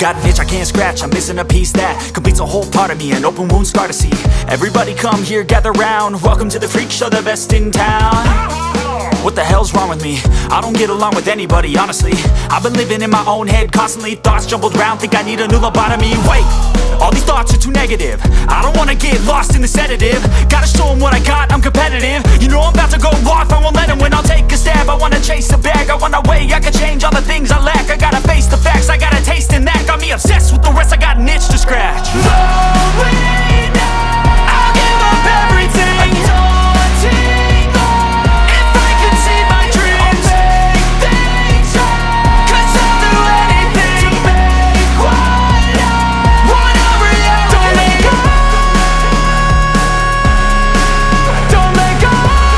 got an itch I can't scratch, I'm missing a piece that completes a whole part of me, an open wound scar to see. Everybody come here, gather round, welcome to the freak show, the best in town. What the hell's wrong with me? I don't get along with anybody, honestly. I've been living in my own head constantly, thoughts jumbled round, think I need a new lobotomy. Wait, all these thoughts are too negative, I don't wanna get lost in the sedative. Gotta show them what I got, I'm competitive. You know I'm about to go off, I won't let them win, I'll take a stab. I wanna chase a bag, I want a way I can change all the things I lack. I gotta face the facts, I got a taste in that. Got me obsessed with the rest, I got an itch to scratch. I'll give up everything, daunting. If I could see my dreams, I'll make things right. 'Cause I'll do anything to make what I want a reality. Don't let go, don't let go.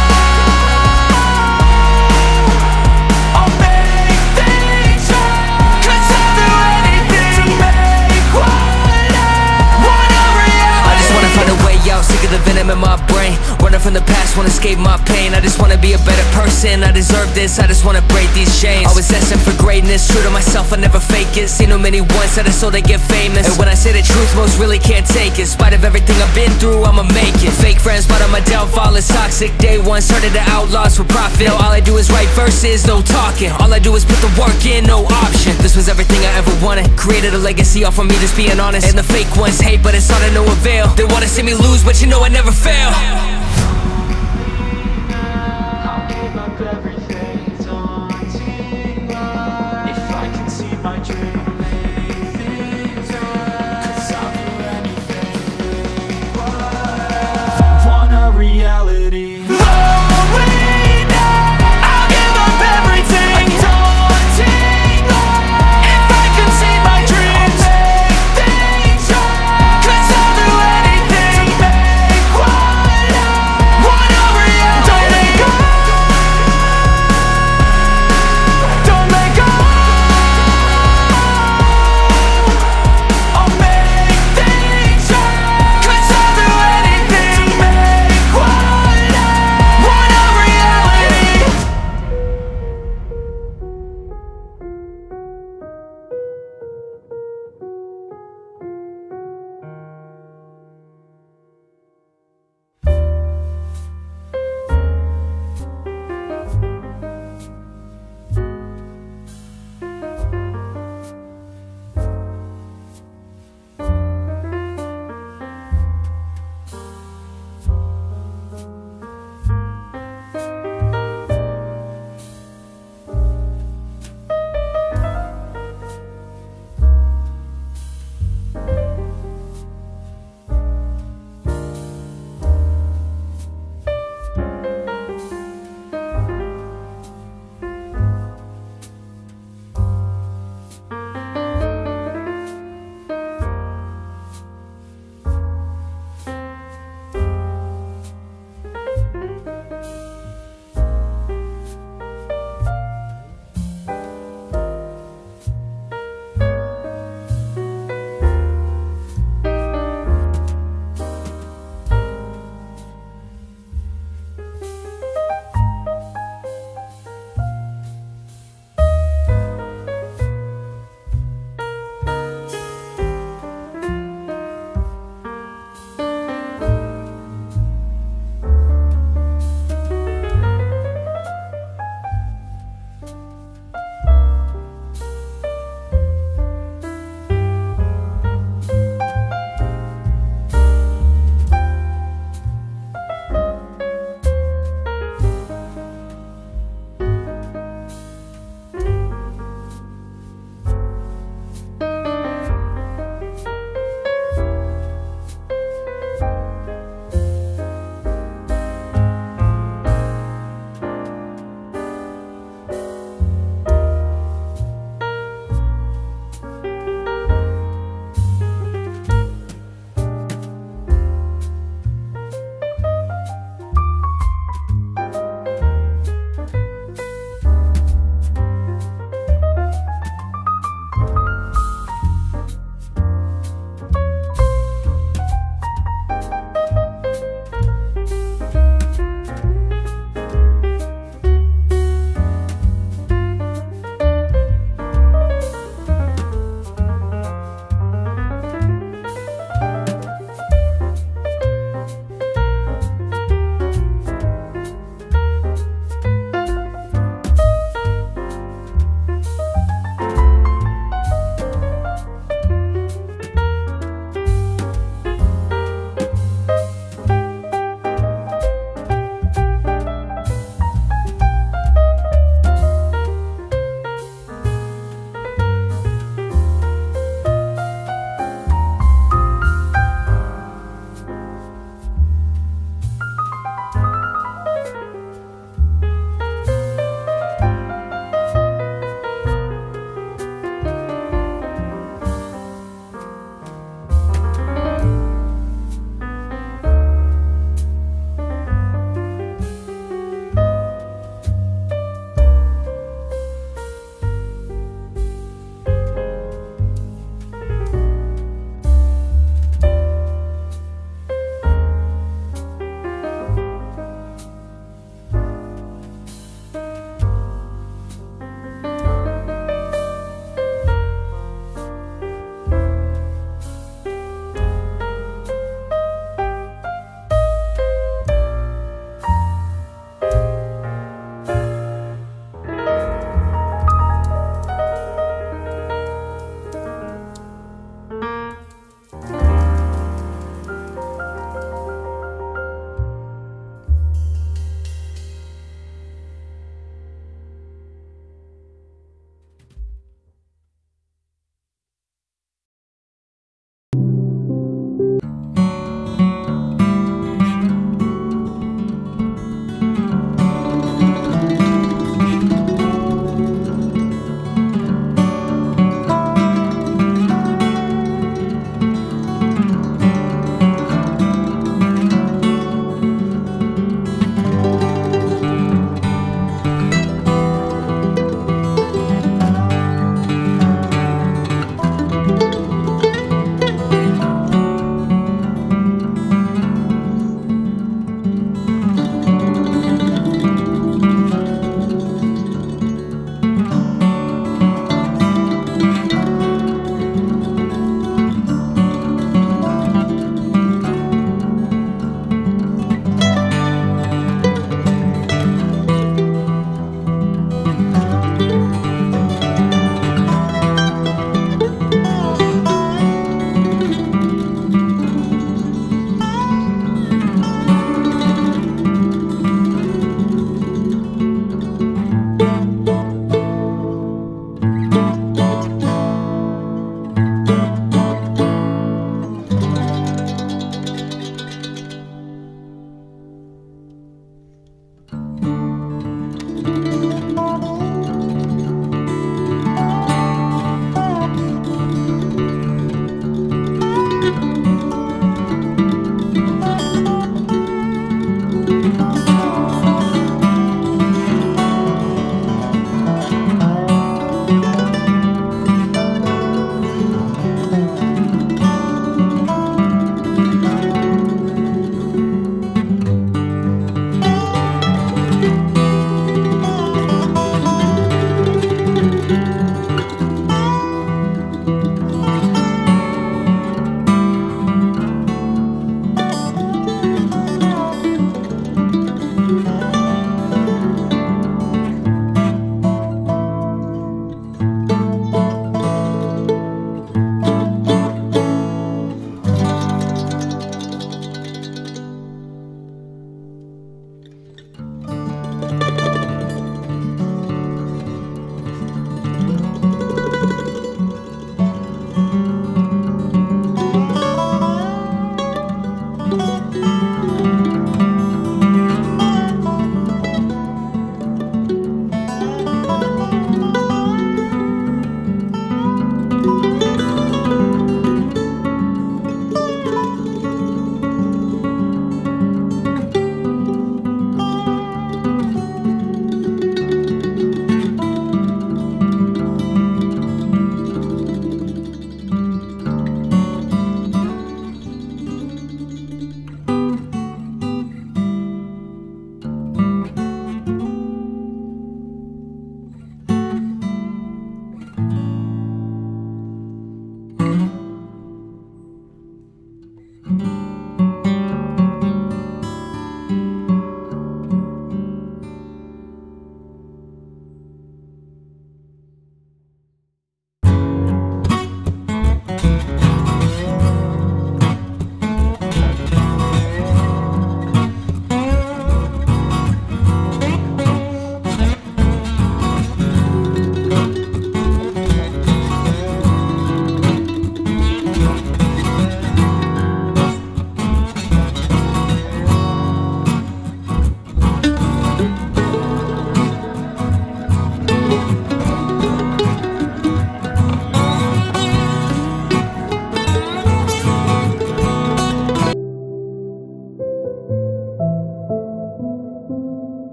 I'll make things right. 'Cause I'll do anything to make what I want a reality. I just wanna find a way out, sick of the venom in my brain. Running from the past, wanna escape my pain. I just wanna be a better person, I deserve this. I just wanna break these chains. Always asking for greatness, true to myself, I never fake it. Seen too many once that I so they get famous. And when I say the truth, most really can't take it. In spite of everything I've been through, I'ma make it. Fake friends, but on my downfall is toxic. Day one, started to outlaws for profit. Now all I do is write verses, no talking. All I do is put the work in, no option. This was everything I ever wanted. Created a legacy off of me, just being honest. And the fake ones hate, but it's all to no avail. They wanna see me lose, but you know I never fail.